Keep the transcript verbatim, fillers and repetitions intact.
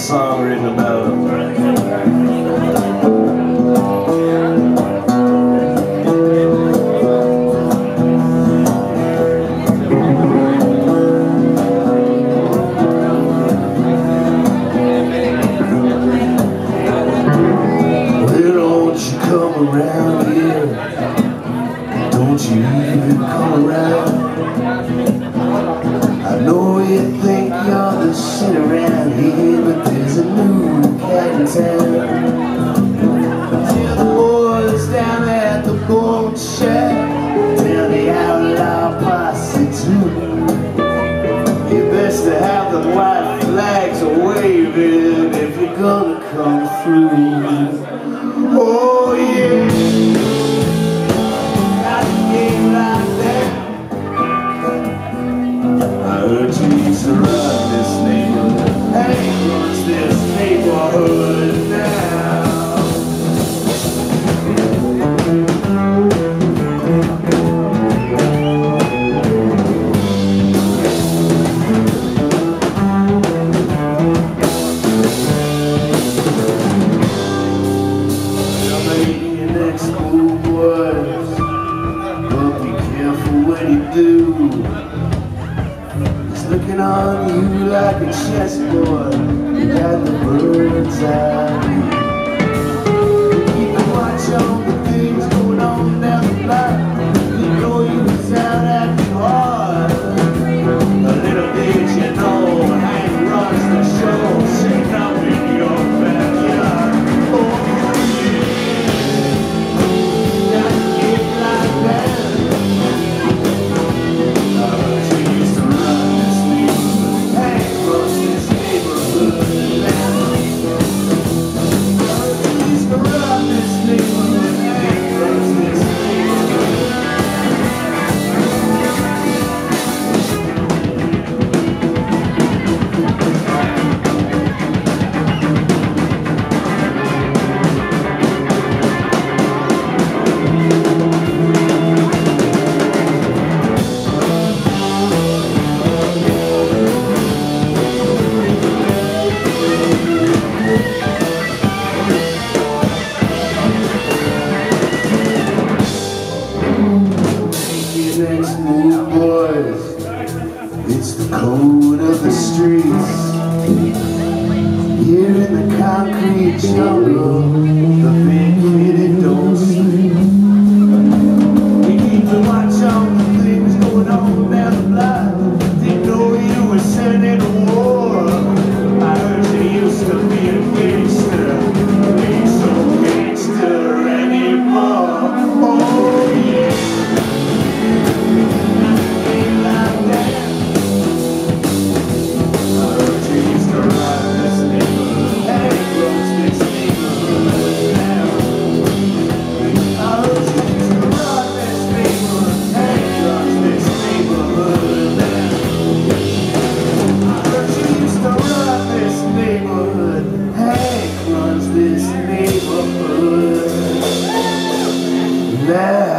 song written about him. Come around here, don't you even come around. I know you think you're the shit around here, but there's a new cat in town. Tell the boys down at the boat shack, tell the outlaw posse too. You best to have the white flags waving if you're gonna come through. Oh yeah, got the game like that. I heard you used to run this neighborhood. Hey, runs this neighborhood now. Schoolboys, but be careful when you do. He's looking on you like a chessboard. You got the bird's eye view. Keep a watch on the things going on down the block. You know you was out acting hard. A little did you know, Hank runs the show, sitting up in your backyard. Oh, next move, boys. It's the code of the streets. Here in the concrete jungle, the big fitted don't sleep. We need to watch on the things going on down the block. Didn't know you were sending a war. I heard you used to be a gangster. Ain't so gangster anymore. Oh yeah. This neighborhood now.